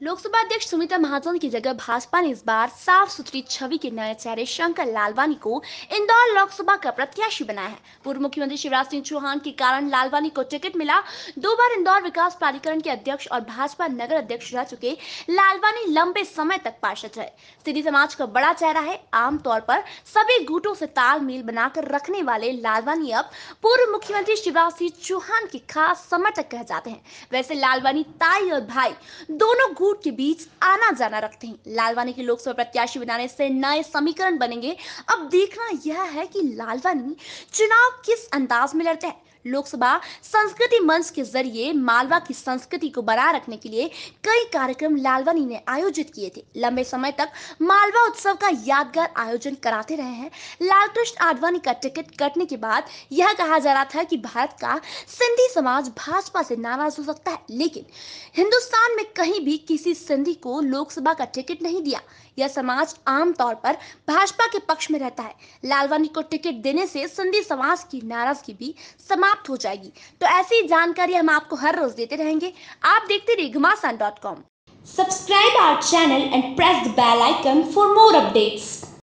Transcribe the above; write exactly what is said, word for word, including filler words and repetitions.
लोकसभा अध्यक्ष सुमित्रा महाजन की जगह भाजपा ने इस बार साफ सुथरी छवि के नए चेहरे शंकर लालवानी को इंदौर लोकसभा का प्रत्याशी बनाया है। पूर्व मुख्यमंत्री शिवराज सिंह चौहान के कारण लालवानी को टिकट मिला। दो बार इंदौर विकास प्राधिकरण के अध्यक्ष और भाजपा नगर अध्यक्ष रह चुके लालवानी लंबे समय तक पार्षद रहे। सिंधी समाज का बड़ा चेहरा है। आमतौर पर सभी गुटों से तालमेल बनाकर रखने वाले लालवानी अब पूर्व मुख्यमंत्री शिवराज सिंह चौहान के खास समर्थक कह जाते हैं। वैसे लालवानी ताई और भाई दोनों गुट के बीच आना जाना रखते हैं। लालवानी के लोकसभा प्रत्याशी बनाने से नए समीकरण बनेंगे। अब देखना यह है कि लालवानी चुनाव किस अंदाज में लड़ते हैं। लोकसभा संस्कृति मंच के जरिए मालवा की संस्कृति को बनाए रखने के लिए कई कार्यक्रम लालवानी ने आयोजित किए थे। लंबे समय तक मालवा उत्सव का यादगार आयोजन कराते रहे हैं। लालकृष्ण आडवाणी का टिकट कटने के बाद यह कहा जा रहा था कि भारत का सिंधी समाज भाजपा से नाराज हो सकता है, लेकिन हिंदुस्तान में कहीं भी किसी सिंधी को लोकसभा का टिकट नहीं दिया। यह समाज आमतौर पर भाजपा के पक्ष में रहता है। लालवानी को टिकट देने से सिंधी समाज की नाराजगी भी समाप्त हो जाएगी। तो ऐसी जानकारी हम आपको हर रोज देते रहेंगे। आप देखते रहिए Ghamasan dot com. Subscribe our channel and press the bell icon for more updates.